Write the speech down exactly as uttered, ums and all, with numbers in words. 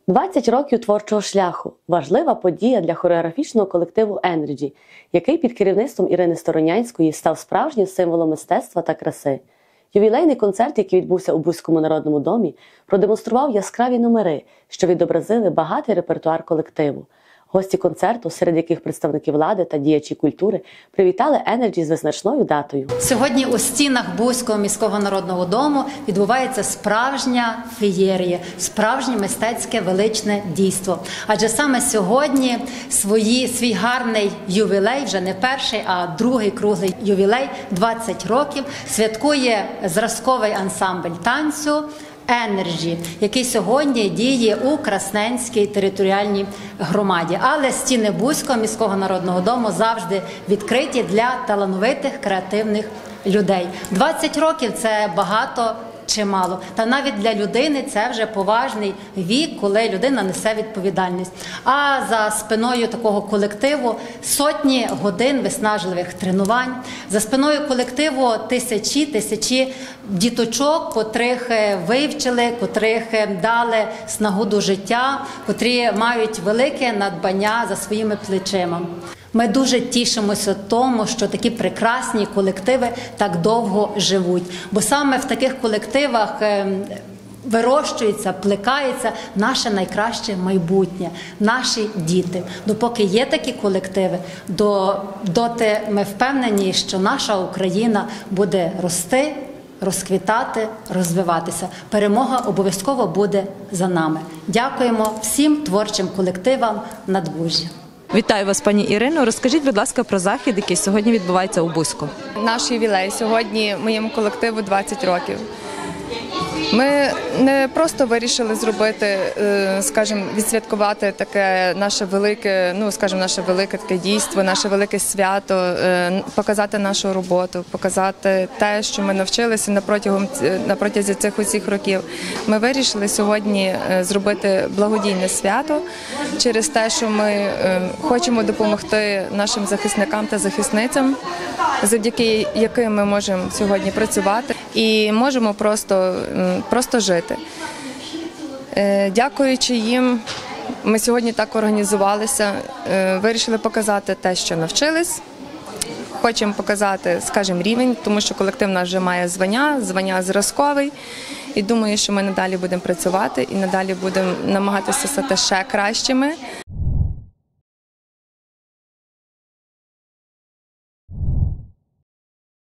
двадцять років творчого шляху – важлива подія для хореографічного колективу «Енерджі», який під керівництвом Ірини Сторонянської став справжнім символом мистецтва та краси. Ювілейний концерт, який відбувся у Буському народному домі, продемонстрував яскраві номери, що відобразили багатий репертуар колективу. Гості концерту, серед яких представники влади та діячі культури, привітали «Енерджі» з визначною датою. Сьогодні у стінах Буського міського народного дому відбувається справжня феєрія, справжнє мистецьке величне дійство. Адже саме сьогодні свої, свій гарний ювілей, вже не перший, а другий круглий ювілей, двадцять років, святкує зразковий ансамбль танцю «Енерджі», який сьогодні діє у Красненській територіальній громаді. Але стіни Буського міського народного дому завжди відкриті для талановитих, креативних людей. двадцять років – це багато чи мало. Та навіть для людини це вже поважний вік, коли людина несе відповідальність. А за спиною такого колективу сотні годин виснажливих тренувань, за спиною колективу тисячі, тисячі діточок, котрих вивчили, котрих дали снагу до життя, котрі мають велике надбання за своїми плечима. Ми дуже тішимося тому, що такі прекрасні колективи так довго живуть. Бо саме в таких колективах вирощується, плекається наше найкраще майбутнє, наші діти. Допоки є такі колективи, до, доти ми впевнені, що наша Україна буде рости, розквітати, розвиватися. Перемога обов'язково буде за нами. Дякуємо всім творчим колективам Надбужжя. Вітаю вас, пані Ірино. Розкажіть, будь ласка, про захід, який сьогодні відбувається у Буську. Наш ювілей. Сьогодні моєму колективу двадцять років. Ми не просто вирішили зробити, скажімо, відсвяткувати таке наше велике, ну, скажімо, наше велике таке дійство, наше велике свято, показати нашу роботу, показати те, що ми навчилися на протягом на протязі цих усіх років. Ми вирішили сьогодні зробити благодійне свято через те, що ми хочемо допомогти нашим захисникам та захисницям, завдяки яким ми можемо сьогодні працювати і можемо просто просто жити. Дякуючи їм, ми сьогодні так організувалися, вирішили показати те, що навчились. Хочемо показати, скажімо, рівень, тому що колектив наш вже має звання, звання зразковий. І думаю, що ми надалі будемо працювати і надалі будемо намагатися стати ще кращими.